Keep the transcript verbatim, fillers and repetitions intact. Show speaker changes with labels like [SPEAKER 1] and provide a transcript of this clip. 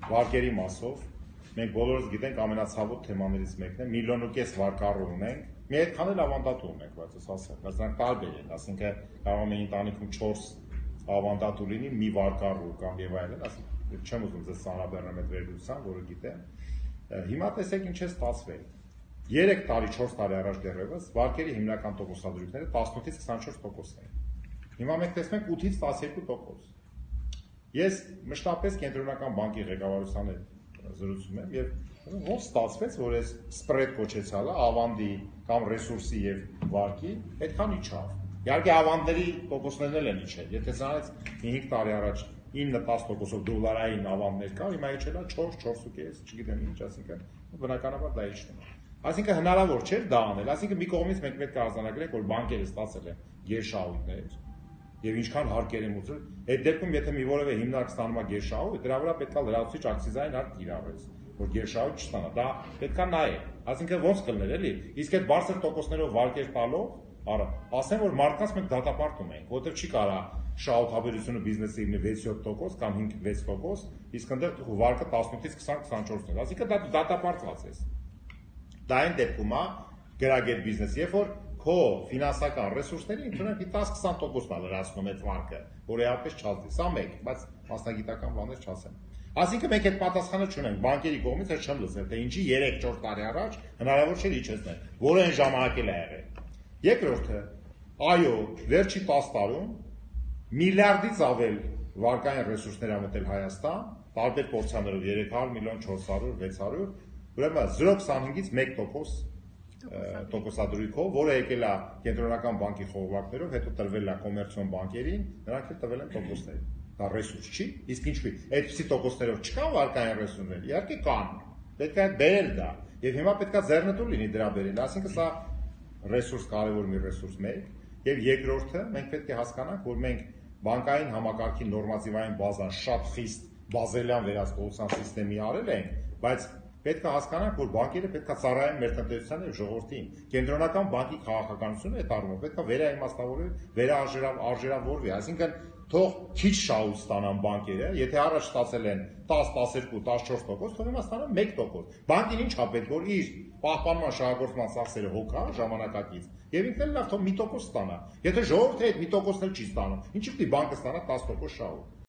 [SPEAKER 1] վարկերի մասով, մենք բոլորս գիտենք ամենացավոտ թեմաներից մեկն է, միլիոն ու կես վարկառու ունենք, մի այդքան էլ ավանդատու ունենք, բայց ես ասեմ, բայց նրանք տարբեր են, ասինքն կարող է ընտանիքում չորս ավանդատու լինի, մի վարկառու կամ եւ այլն, ասենք չեմ ուզում ձեզ ծանրաբեռնեմ այդ վերլուծության, որը գիտեմ։ Հիմա տեսեք ինչ է ստացվել։ երեք տարի, չորս տարի առաջ դեռևս վարկերի հիմնական տոկոսադրույքները տասնութից քսանչորս տոկոս էին։ Հիմա մենք տեսնենք ութից տասներկու տոկոս։ Ես մշտապես կենտրոնական բանկի ղեկավարության հետ զրուցում եմ եւ ոնց ստացվեց, որ այս սպրեդ կոչեցալը ավանդի կամ ռեսուրսի եւ վարկի այդքան իջավ։ Իհարկե ավանդների տոկոսներն էլ են իջել։ Եթե ցանց հինգ տարի առաջ ինը տասը տոկոսով դոլարային ավանդներ կար, հիմա իջել է չորս, չորս ու կես, չգիտեմ ինչ, ասինքն բնականաբար դա իջնում է։ Այսինքն հնարավոր չէր դա անել, այսինքն մի կողմից մենք պետք է արձանագրենք, որ բանկերը ստացել են գերշահույթներ եւ ինչքան հարկեր են ուծել, այդ դեպքում եթե մի որևէ հիմնարկ ստանում է գերշահույթ, դրա վրա պետք է լրացուցիչ ակցիզային հարկ կիրառես, որ գերշահույթ չստանա, դա պետք է նայել, այսինքն ոնց կլներ էլի, իսկ այդ բարձր տոկոսներով վարկեր տալով, արա, ասեմ, որ մարդկանց մենք դատապարտում ենք, որտեղ չի կարա շահութաբերությունը բիզնեսի լինի վեց-յոթ տոկոս կամ հինգ-վեց տոկոս, իսկ ընդդեմ վարկը տասնութից քսան քսանչորսն է, այսինքն դա դատապարտված ես։ Դա այն դեպքում է գրագետ բիզնես, երբ որ քո ֆինանսական ռեսուրսների ընդունենք տասը քսան տոկոսն է լրացնում այդ վարկը, որ էապես չազդի, սա մեկ, բայց մասնագիտական բաներ չասեմ։ Այսինքն մենք այդ պատասխանը չունենք, բանկերի կողմից էլ չեմ լսել, թե ինչի երեք-չորս տարի առաջ հնարավոր չէր իջեցնել, որը այն ժամանակ էլ է եղել։ Երկրորդը, այո, վերջի տասը տարում միլիարդից ավել վարկային ռեսուրսներ ա մտել Հայաստան, տարբեր պորցիաներով երեք հարյուր միլիոն, չորս հարյուր, վեց հարյուր, ուրեմն զրո քսանհինգից մեկ տոկոս տոկոսադրույքով, որը եկել է կենտրոնական բանկի խողովակներով, հետո տրվել է կոմերցիոն բանկերին, նրանք էլ տվել են տոկոսներ։ Դա ռեսուրս չի, իսկ ինչու՞։ Այդպիսի տոկոսներով չկան վարկային ռեսուրսներ, իհարկե կան։ Պետք է բերել դա, եւ հիմա պետք է ձեռնտու լինի դրա բերել, այսինքն սա ռեսուրս կարևոր մի ռեսուրս մեկ, եւ երկրորդը մենք պետք է հասկանանք, որ մենք բանկային համակարգի նորմատիվային բազան շատ խիստ բազելյան վերահսկողության համակարգի արել ենք, բայց պետք է հասկանանք, որ բանկերը պետք է ծառայեն մեր տնտեսությանը եւ ժողովրդին։ Կենտրոնական բանկի քաղաքականությունը այդ առումով պետք է վերաիմաստավորվի, վերաարժերավորվի, այսինքն թող քիչ շահույթ ստանան բանկերը, եթե առաջ ստացել են տասը, տասներկու, տասնչորս տոկոս, թող հիմա ստանան մեկ տոկոս։ Բանկին ինչ է պետք, որ իր պահպանման շահագործման ծախսերը հոգա ժամանակակից, եւ ինքն էլ լավ թող մի տոկոս ստանա։ Եթե ժողովուրդը այդ մի տոկոսն էլ չի ստանում, ինչի՞ պիտի բանկը ստանա տասը տոկոս շահույթ։